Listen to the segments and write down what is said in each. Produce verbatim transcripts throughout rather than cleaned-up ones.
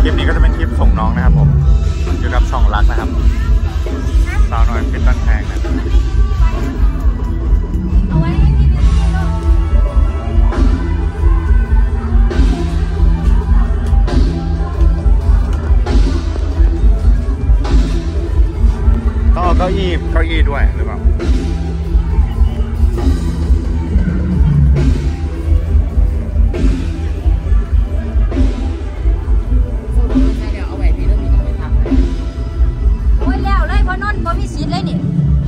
คลิปนี้ก็จะเป็นคลิปส่งน้องนะครับผมอยู่กับช่องรักนะครับสาวน้อยเพชรบ้านแพงนะต้องเอาเก้าอี้เก้าอี้ด้วยหรือเปล่ามีสีเลยนี่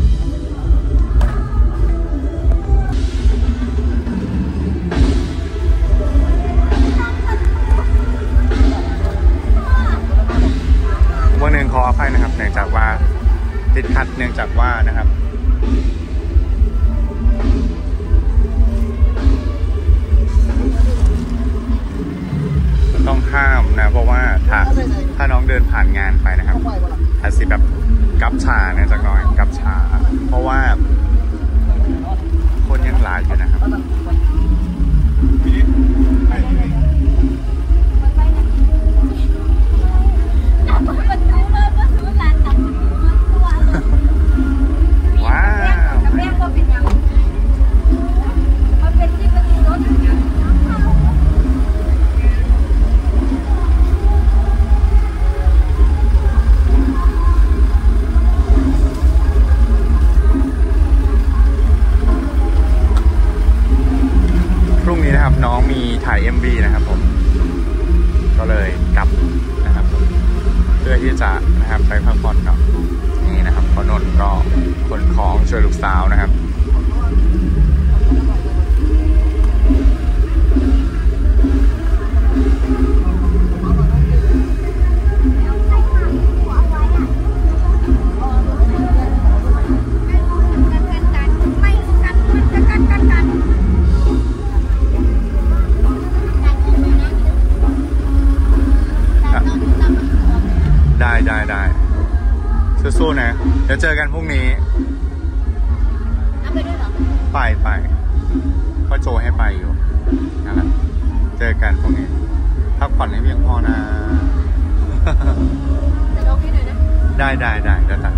วันหนึ่งขออภัยนะครับเนื่องจากว่าติดขัดเนื่องจากว่านะครับต้องห้ามนะเพราะว่าถ้าถ้าน้องเดินผ่านงานไปนะครับอาจจะแบบกับชาเนี่ยจากหน่อยกับชาเพราะว่าคนยังหลายอยู่นะครับว้าวน้องมีถ่าย เอ็ม วี นะครับผมก็เลยกลับนะครับเพื่อที่จะนะครับไปพักผ่อนเนาะนี่นะครับพอนนท์ก็ขนของช่วยลูกสาวนะครับได้ได้ได้สู้ๆนะเดี๋ยวเจอกันพรุ่งนี้ไปด้วยเหรอไปไปก็โจให้ไปอยู่นั่นแหละเจอกันพรุ่งนี้พักผ่อนให้เพียงพอนะจะลงให้หน่อยนะได้ได้ได้เดี๋ยวตัด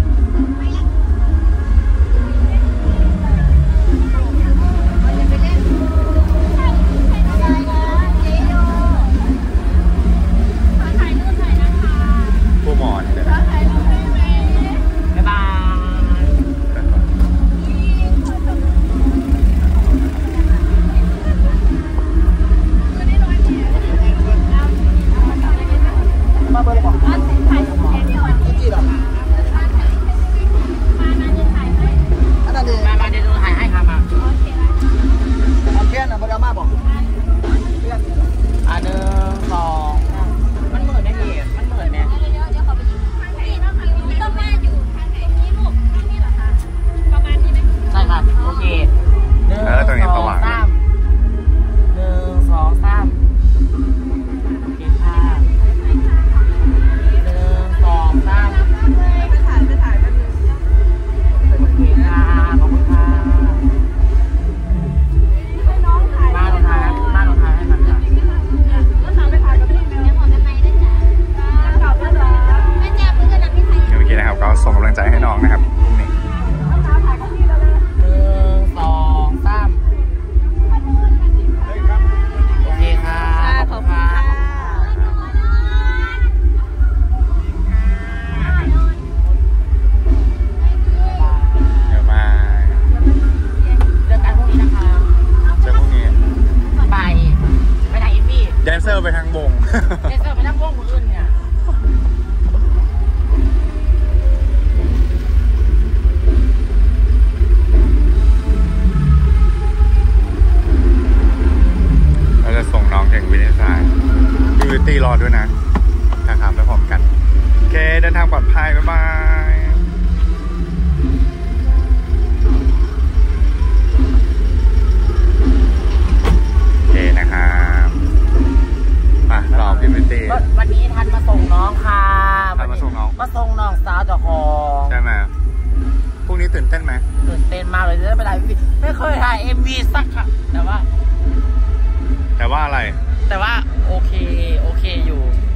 ผู้หมอนเลยนะบ๊ายบายมาเบอร์บอกถ่ายถ่ายที่วันที่จีหรอมามาเดี๋ยวถ่ายให้อันนั้นดีมามาเดี๋ยวถ่ายให้ค่ะมาโอเคนะโอเคนะมาดราม่าบอกอันหนึ่งสองมันเหมือนได้ดีมันเหมือนเนี่ยใช่ครับโอเคหนึ่งสองสามหนึ่งสองสามโอเคค่ะหนึ่งสองสามไปถ่ายไปถ่ายไปดูโอเคค่ะขอบคุณค่ะมาลงท้ายมาลงท้ายให้มันจ้ะก็สาวไปถ่ายกับพี่แมวหมดกันไหนได้จ้ะกลับแล้วเหรอแม่แจ๊บเพื่อนรักพี่ไทยเมื่อกี้นะครับก็ส่งกำลังใจให้น้องนะครับพรุ่งนี้สองสามโอเคค่ะขอบคุณค่ะเดี๋ยวมาเจอกันพรุ่งนี้นะคะเจอพรุ่งนี้ไปไปไหนเอ็มมี่แดนเซอร์ไปทางวงแดนเซอร์ไปทางวงคนอื่นเนี่ยส่งน้องถึงวินิจฉัยพี่วิตตี้รอด้วยนะนะครับไปพร้อมกันโอเคเดินทางปลอดภัยบ๊ายบายโอเคนะครับมารอพี่วิตตี้วันนี้ทันมาส่งน้องค่ะทันมาส่งน้องมาส่งน้องสาวเจ้าของใช่ไหมพรุ่งนี้ตื่นเต้นไหมตื่นเต้นมากเลยจะได้ไปถ่ายไม่เคยถ่ายเอ็มวีสักครั้งแต่ว่าแต่ว่าอะไรแต่ว่าโอเคโอเคอยู่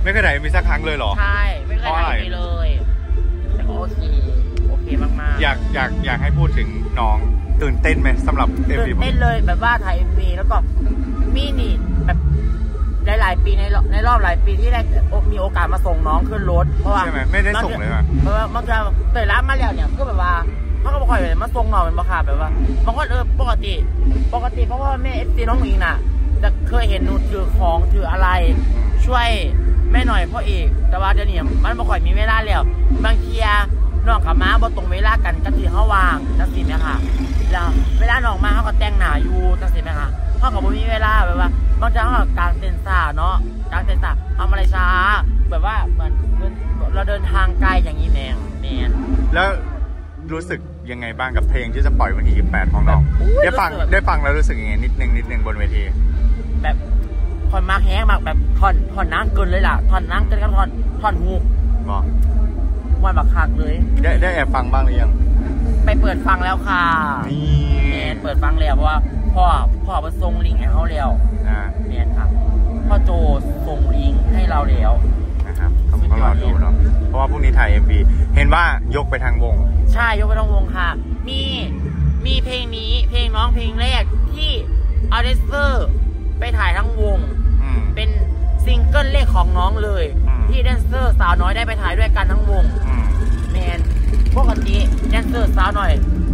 ไม่เคยถ่าย เอ็ม วี สักครั้งเลยเหรอใช่ไม่เคยถ่าย เอ็ม วี เลยแต่ก็โอเคโอเคมากๆอยากอยากอยากให้พูดถึงน้องตื่นเต้นไหมสำหรับ เอ็ม วีตื่นเต้นเลยแบบว่าถ่าย เอ็ม วี แล้วก็มีนี่แบบหลายๆปีในในรอบหลายปีที่ได้มีโอกาสมาส่งน้องขึ้นรถเพราะว่าใช่ไหมไม่ได้ส่งเลยป่ะเพราะว่าเมื่อกี้เตยร้านมาแล้วเนี่ยก็แบบว่าเขาก็บอกว่ามาส่งน้องเป็นบ้าค่ะแบบว่าบางคนเออปกติปกติเพราะว่าแม่เอฟซีน้องอิงน่ะจะเคยเห็นหนูถือของถืออะไรช่วยแม่หน่อยพ่อเอกแต่ว่าเดี๋ยวนี้มันไม่ค่อยมีเวลาแล้วบางทีน้องกับม้าบ่ตรงเวลากันก็ที่เขาวางจังสิไหมค่ะแล้วเวลาน้องมาเขาก็แต่งหน้าอยู่จังสิไหมค่ะเขาก็บ่มีเวลาแบบว่าบางครั้งเขากางเต็นท์ซ่าเนาะกางเต็นท์ซ่าทำอะไรช้าแบบว่าเหมือนเราเดินทางไกลอย่างนี้แมงแมนแล้วรู้สึกยังไงบ้างกับเพลงที่จะปล่อยวันที่ยี่สิบแปดของน้องได้ฟังได้ฟังแล้วรู้สึกยังไงนิดนึงนิดนึงบนเวทีแบบท่อนมากแห้งมากแบบท่อนท่อนนั่งเกินเลยล่ะท่อนนั่งเกินกับท่อนท่อนฮุกบอกวันบักคักเลยได้ได้แอบฟังบ้างหรือยังไปเปิดฟังแล้วค่ะนี่แมนเปิดฟังแล้วเพราะว่าพ่อพ่อมาส่งลิงก์ให้เขาแล้วแมนครับพ่อโจส่งลิงก์ให้เราแล้วนะครับก็รอดูเนาะเพราะว่าพรุ่งนี้ถ่าย เอ็ม วี เห็นว่ายกไปทางวงใช่ยกไปทางวงค่ะมีมีเพลงนี้เพลงน้องเพลงแรกที่เอาเดสเซอร์ไปถ่ายทั้งวงเป็นซิงเกิลแรกของน้องเลยที่แดนเซอร์สาวน้อยได้ไปถ่ายด้วยกันทั้งวงแมนปกติแดนเซอร์สาวน้อย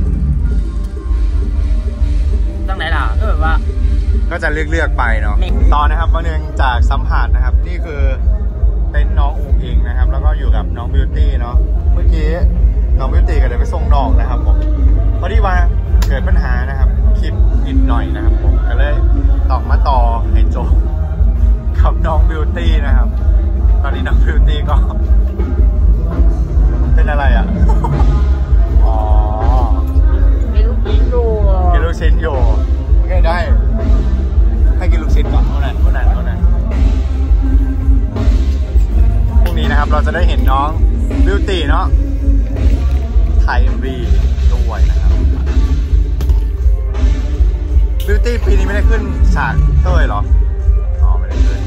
ตั้งไหนล่ะก็แบบว่าก็จะเลือกเลือกไปเนาะตอนนะครับวันหนึ่งจากสัมผัสนะครับนี่คือเป็นน้องอูอิงนะครับแล้วก็อยู่กับน้องบิวตี้เนาะเมื่อกี้น้องบิวตี้ก็เลยไปส่งน้องนะครับผมพอดีว่าเกิดปัญหานะครับคลิปนิดหน่อยนะครับผมก็เลยตอกมาต่อให้โจกับน้องบิวตี้นะครับตอนนี้น้องบิวตี้ก็เป็นอะไรอ่ะอ๋อกินลูกชิ้นอยู่กินลูกชิ้นอยู่โอเคได้ให้กินลูกชิ้นก่อนเท่านั้นเท่านั้นเท่านั้นพรุ่งนี้นะครับเราจะได้เห็นน้องบิวตี้เนาะถ่าย เอ็ม วี ด้วยนะครับบิวตี้ปีนี้ไม่ได้ขึ้นฉากเต้ยหรออ๋อไม่ได้ขึ้น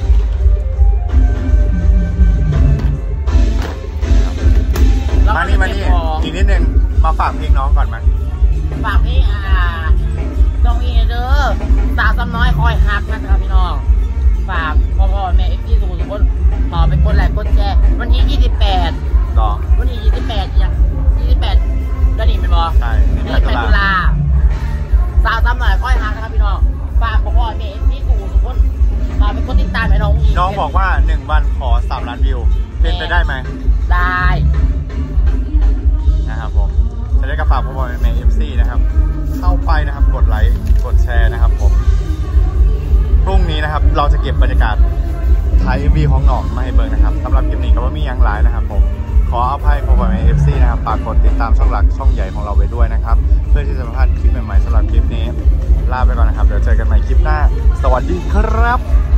มานี่มานี่อีกนิดนึงมาฝากเพลงน้องก่อนไหมฝากเพลงอ่าตรงนี้เด้อสาวซ้ำน้อยคอยฮักนะครับพี่น้องฝากพ่อพ่อแม่เอ็กซ์ที่สุขุมสุขขอเป็นคนแหลกคนแชร์วันที่ยี่สิบแปดต่อวันที่ยี่สิบแปดยังยี่สิบแปดก็นี่เป็นบอใช่ยี่สิบแปดตุลาสาวซ้ำน้อยคอยฮักนะครับพี่น้องฝากพ่อพ่อแม่เอ็กซ์ที่สุขุมสุขขอเป็นคนติดตามให้น้องอีกน้องบอกว่าหนึ่งวันขอสามล้านวิวเป็นไปได้ไหมได้นะครับผมจะได้กระฝากพ่อพ่อแม่เอฟซีนะครับเข้าไปนะครับกดไลค์กดแชร์นะครับผมพรุ่งนี้นะครับเราจะเก็บบรรยากาศถ่าย เอ็ม วี ของน้องมาให้เบิ่งนะครับสำหรับคลิปนี้ก็ว่ามียังหลายนะครับผมขออภัยพ่อพ่อแม่เอฟซีนะครับฝากกดติดตามช่องหลักช่องใหญ่ของเราไว้ด้วยนะครับเพื่อที่จะมาพลาดคลิปใหม่ๆสำหรับคลิปนี้ลาไปก่อนนะครับเดี๋ยวเจอกันใหม่คลิปหน้าสวัสดีครับ